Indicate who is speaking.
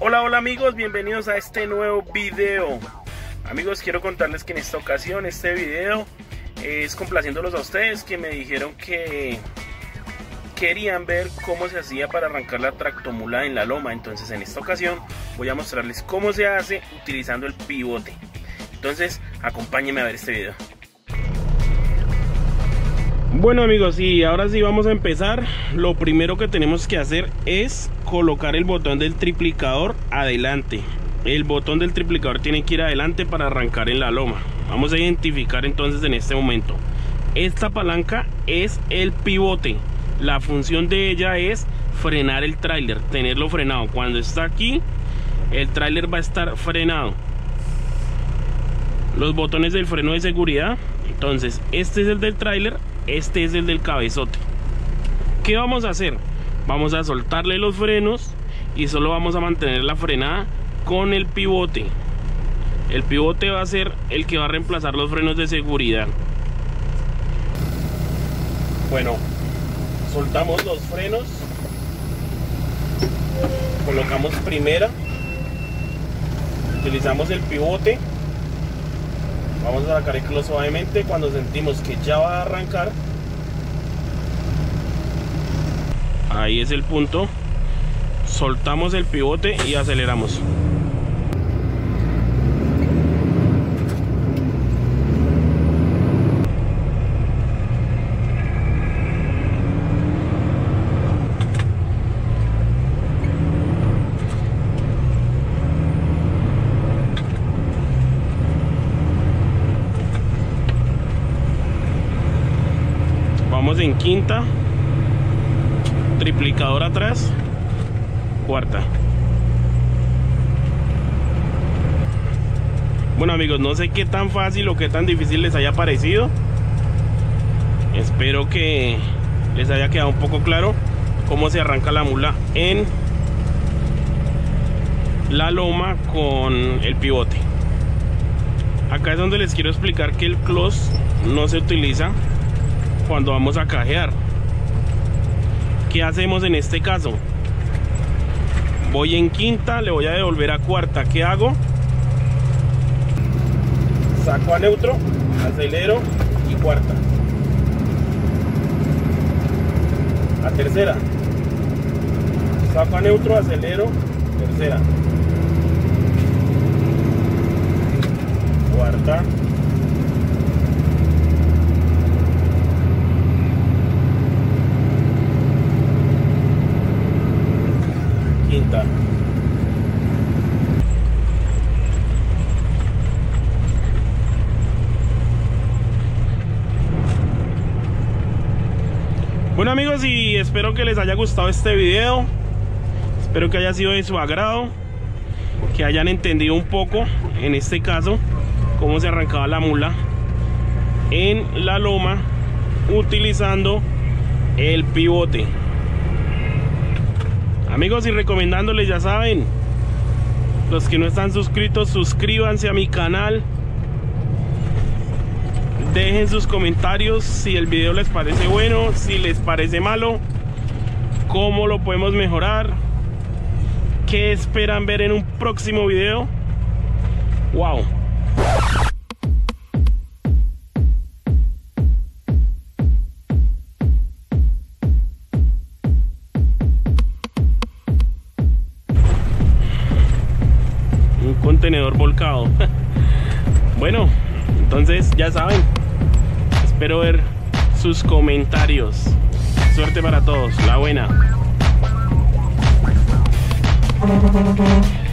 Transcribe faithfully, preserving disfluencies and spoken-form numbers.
Speaker 1: Hola, hola amigos, bienvenidos a este nuevo video. Amigos, quiero contarles que en esta ocasión este video es complaciéndolos a ustedes que me dijeron que querían ver cómo se hacía para arrancar la tractomula en la loma. Entonces en esta ocasión voy a mostrarles cómo se hace utilizando el pivote. Entonces acompáñenme a ver este video. Bueno amigos, y ahora sí vamos a empezar. Lo primero que tenemos que hacer es colocar el botón del triplicador adelante. El botón del triplicador tiene que ir adelante para arrancar en la loma. Vamos a identificar entonces en este momento. Esta palanca es el pivote. La función de ella es frenar el tráiler, tenerlo frenado. Cuando está aquí, el tráiler va a estar frenado. Los botones del freno de seguridad. Entonces, este es el del tráiler. Este es el del cabezote. ¿Qué vamos a hacer? Vamos a soltarle los frenos y solo vamos a mantener la frenada con el pivote. El pivote va a ser el que va a reemplazar los frenos de seguridad. Bueno, soltamos los frenos, colocamos primera, utilizamos el pivote. Vamos a sacar el clo suavemente. Cuando sentimos que ya va a arrancar, ahí es el punto, soltamos el pivote y aceleramos. Vamos en quinta, triplicador atrás, cuarta. Bueno amigos, no sé qué tan fácil o qué tan difícil les haya parecido. Espero que les haya quedado un poco claro cómo se arranca la mula en la loma con el pivote. Acá es donde les quiero explicar que el clutch no se utiliza cuando vamos a cajear. ¿Qué hacemos en este caso? Voy en quinta, le voy a devolver a cuarta. ¿Qué hago? Saco a neutro, acelero y cuarta. A tercera. Saco a neutro, acelero, tercera. Cuarta. Quinta. Bueno amigos, y espero que les haya gustado este video. Espero que haya sido de su agrado, que hayan entendido un poco, en este caso, cómo se arrancaba la mula en la loma utilizando el pivote. Amigos, y recomendándoles, ya saben, los que no están suscritos, suscríbanse a mi canal. Dejen sus comentarios si el video les parece bueno, si les parece malo, cómo lo podemos mejorar, qué esperan ver en un próximo video. Wow. Contenedor volcado. Bueno, entonces ya saben, espero ver sus comentarios. Suerte para todos, la buena.